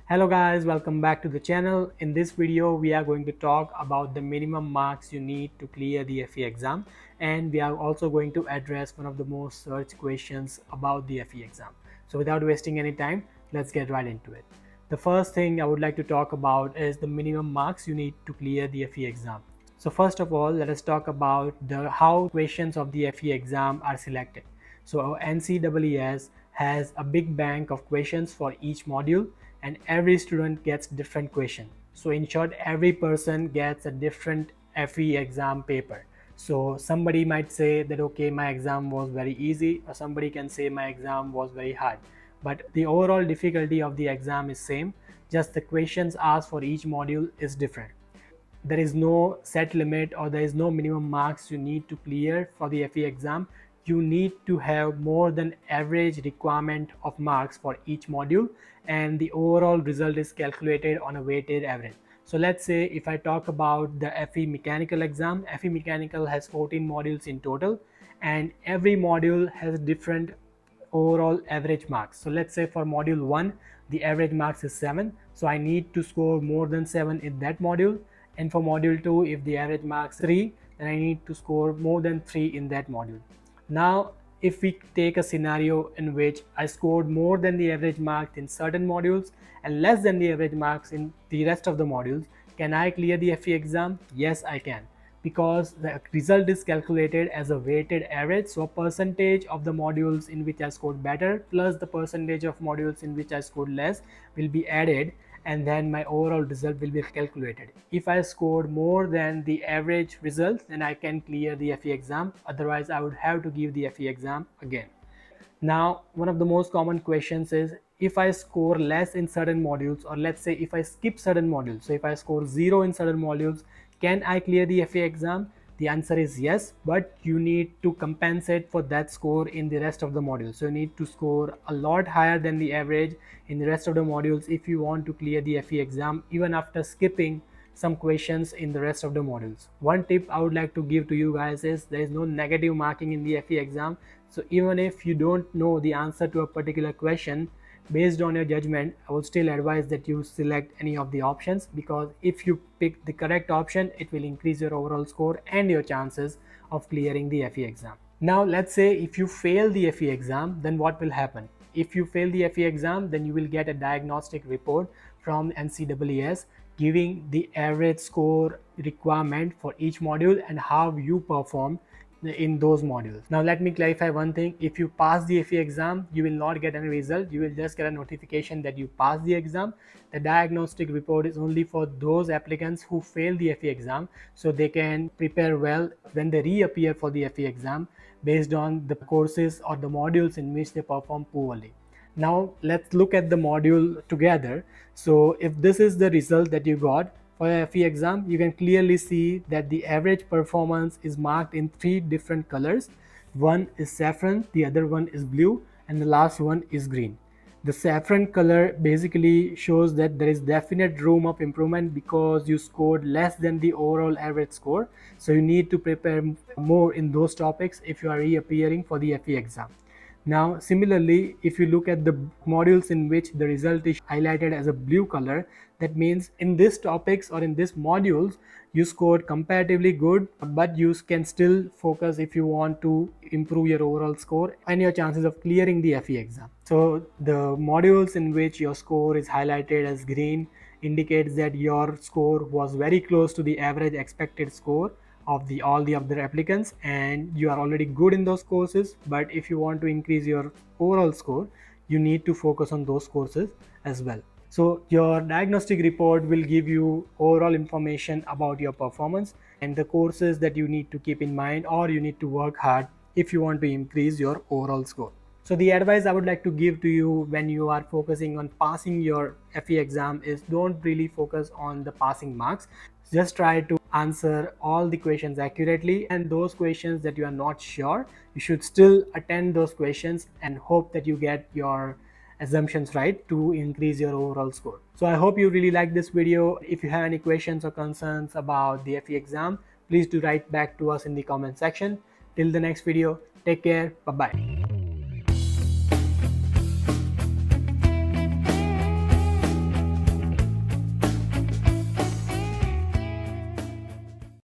Hello guys, welcome back to the channel. In this video we are going to talk about the minimum marks you need to clear the FE exam, and we are also going to address one of the most searched questions about the FE exam. So without wasting any time, let's get right into it. The first thing I would like to talk about is the minimum marks you need to clear the FE exam. So first of all, let us talk about how questions of the FE exam are selected. So NCEES has a big bank of questions for each module, and every student gets different question. So in short, every person gets a different FE exam paper. So somebody might say that okay, my exam was very easy, or somebody can say my exam was very hard, but the overall difficulty of the exam is same, just the questions asked for each module is different. There is no set limit or there is no minimum marks you need to clear for the FE exam. You need to have more than average requirement of marks for each module, and the overall result is calculated on a weighted average. So let's say if I talk about the FE mechanical exam, FE mechanical has 14 modules in total, and every module has different overall average marks. So let's say for module 1 the average marks is 7, so I need to score more than 7 in that module, and for module 2 if the average marks 3, then I need to score more than 3 in that module. Now if we take a scenario in which I scored more than the average marks in certain modules and less than the average marks in the rest of the modules, can I clear the FE exam? Yes, I can, because the result is calculated as a weighted average. So a percentage of the modules in which I scored better plus the percentage of modules in which I scored less will be added, and then my overall result will be calculated. If I scored more than the average result, then I can clear the FE exam. Otherwise I would have to give the FE exam again. Now one of the most common questions is, if I score less in certain modules, or let's say if I skip certain modules, so if I score 0 in certain modules, can I clear the FE exam? The answer is yes, but you need to compensate for that score in the rest of the modules. So you need to score a lot higher than the average in the rest of the modules if you want to clear the FE exam, even after skipping some questions in the rest of the modules. One tip I would like to give to you guys is there is no negative marking in the FE exam. So even if you don't know the answer to a particular question, based on your judgment, I would still advise that you select any of the options, because if you pick the correct option, it will increase your overall score and your chances of clearing the FE exam. Now let's say if you fail the FE exam, then what will happen? If you fail the FE exam, then you will get a diagnostic report from NCEES giving the average score requirement for each module and how you perform in those modules. Now let me clarify one thing. If you pass the FE exam, you will not get any result. You will just get a notification that you passed the exam. The diagnostic report is only for those applicants who fail the FE exam, so they can prepare well when they reappear for the FE exam based on the courses or the modules in which they perform poorly. Now let's look at the module together. So if this is the result that you got for your FE exam, you can clearly see that the average performance is marked in 3 different colors. One is saffron, the other one is blue, and the last one is green. The saffron color basically shows that there is definite room of improvement because you scored less than the overall average score. So you need to prepare more in those topics if you are reappearing for the FE exam. Now similarly, if you look at the modules in which the result is highlighted as a blue color, that means in these topics or in these modules you scored comparatively good, but you can still focus if you want to improve your overall score and your chances of clearing the FE exam. So the modules in which your score is highlighted as green indicates that your score was very close to the average expected score of all the other applicants, and you are already good in those courses. But if you want to increase your overall score, you need to focus on those courses as well. So your diagnostic report will give you overall information about your performance and the courses that you need to keep in mind or you need to work hard if you want to increase your overall score. So the advice I would like to give to you when you are focusing on passing your FE exam is, don't really focus on the passing marks. Just try to answer all the questions accurately, and those questions that you are not sure, you should still attend those questions and hope that you get your assumptions right to increase your overall score. So I hope you really like this video. If you have any questions or concerns about the FE exam, please do write back to us in the comment section. Till the next video, take care. Bye bye.